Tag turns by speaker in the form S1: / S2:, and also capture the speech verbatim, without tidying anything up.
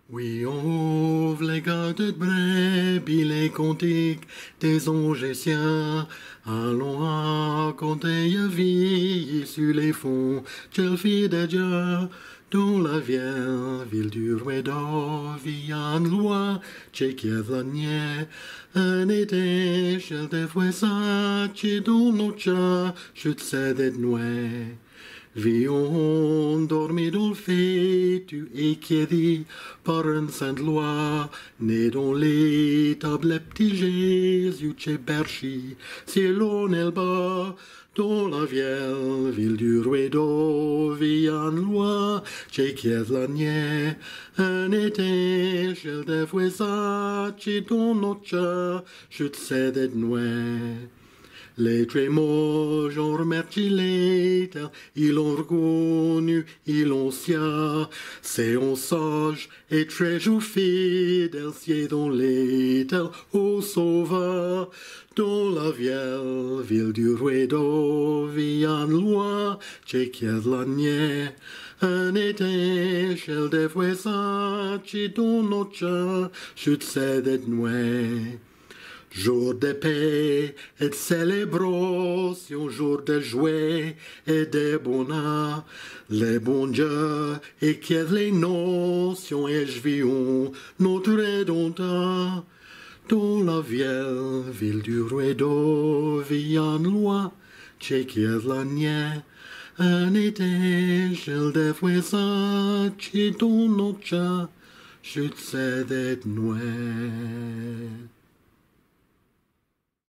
S1: Oui, on ouvre les gardes de brebis, les cantiques des Angésiens. Allons raconter la vie sur les fonds, Chelsea de Dieu, dans la vieille ville du roi d'Orvian, loin, Tchéquievlanie. Un été, chel de fouessa, qui dans notre chute de nuit. Vion dormi dans le fait, tu es qui dit par une sainte loi, né dans les tables petits Jésus, chez Berchi, cielo nel bas, dans la vieille ville du roi d'Ovian, loi, chez Kievlanie, un été, chel de fouessa, qui dans notre chute de nuit. Les trémots, j'en remercie l'étel, ils l'ont reconnu, ils l'ont sia, c'est un sage et très jour fidèle, sied dans l'étel, au sauveur, dans la vieille ville du roi d'Ovian, loin, chez Kievlanie, un été, chel de fouessa, qui dans notre chute de nuit. Jour de paix et de célébration, jour de joie et de bonheur, les bons dieux et qui les notions et je vis notre Rédempteur. Dans la vieille ville du roi d'Ovian, loin, chez Kievlanie, un été, chel de fouessa, qui dans notre chute de nuit.